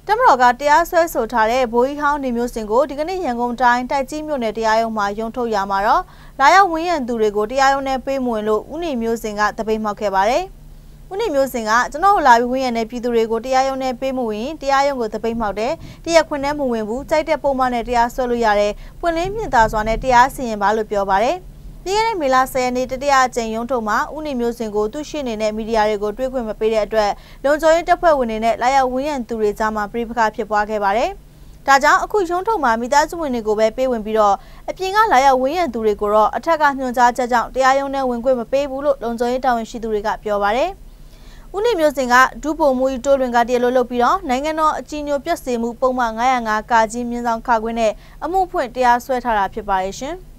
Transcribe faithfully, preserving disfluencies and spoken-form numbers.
တမတော်ကတရားစွဲဆိုထားတဲ့ဘိုးကြီးဟောင်းနေမျိုးစင်ကိုဒီကနေ့ရန်ကုန်တိုင်းတိုက်ကြီးမြို့နယ်တရားရုံးမှာရုံးထုတ်ရမှာတော့လာရောက်ဝန်းရံသူတွေကိုတရားရုံးနဲ့ပေးမဝင်လို့ဦးနေမျိုးစင်ကတပိတ်မှောက်ခဲ့ပါတယ်။ဦးနေမျိုးစင်ကကျွန်တော်လာပြီးဝန်းရံတဲ့ပြည်သူတွေကိုတရားရုံးနဲ့ပေးမဝင်တရားရုံးကိုတပိတ်မှောက်တယ်။တရားခွင့်နဲ့မဝင်ဘူးကြိုက်တဲ့ပုံမှန်နဲ့တရားစွဲလို့ရတယ်။ပွင့်လင်းမြင့်သာစွာနဲ့တရားစီရင်ပါလို့ပြောပါတယ်။ပြီးခဲ့တဲ့မေလဆယ်ရက်နေ့တတိယအကြိမ်ရုံးထုတ်မှာဦးနေမျိုးစင်ကိုသူရှိနေတဲ့မီဒီယာတွေကိုတွေ့ခွင့်မပေးတဲ့အတွက်လုံခြုံရေးတပ်ဖွဲ့ဝင်တွေနဲ့လာရောက်ဝန်းရံသူတွေကြားမှာပြိပခါဖြစ်ပွားခဲ့ပါတယ်။ဒါကြောင့်အခုရုံးထုတ်မှာမိသားစုဝင်တွေကိုပဲပေးဝင်ပြီးတော့အပြင်ကလာရောက်ဝန်းရံသူတွေကိုတော့အထက်ကညွှန်ကြားချက်ကြောင့်တရားရုံးနဲ့ဝင်ခွင့်မပေးဘူးလို့လုံခြုံရေးတာဝန်ရှိသူတွေကပြောပါတယ်။ဦးနေမျိုးစင်ကဒုဗိုလ်မှူးကြီးတိုးလွင်ကတရားလိုလုပ်ပြီးတော့နိုင်ငံတော်အကြီးအကျယ်ပြည့်စုံမှုပုံမှန်ငါး၀၅ကာကြီးမြင်းဆောင်ခခွင်းနဲ့အမှုဖွင့်တရားစွဲထားတာဖြစ်ပါတယ်ရှင်။